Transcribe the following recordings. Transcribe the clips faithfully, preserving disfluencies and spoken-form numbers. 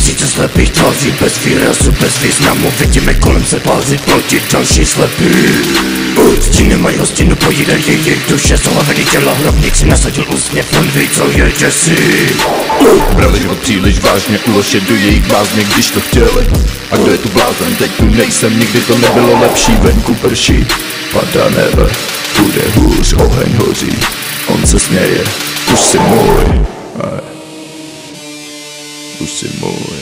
Tisíce slepých tváří bez výrazu, bez významu. Vidíme kolem se bázit proti další slepý. Úcti nemají hostinu, pojídají jejich duše. Zolavený těla, hrobník si nasadil úsměv, on ví, co je děsí. Brali život příliš vážně, ulož je do jejich bázně, když to chtěli. A kdo je tu blázen, teď tu nejsem, nikdy to nebylo lepší. Venku prší, padá nebe, bude hůř, oheň hoří. On se směje, už si můj, aj, už si můj.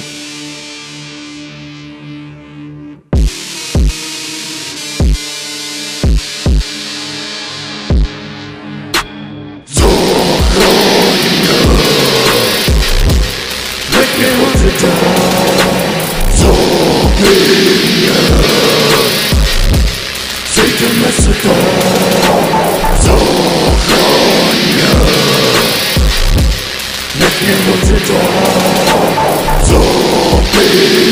Sejdeme se tam, zachraň mě. Nech mě moci tam, zabij.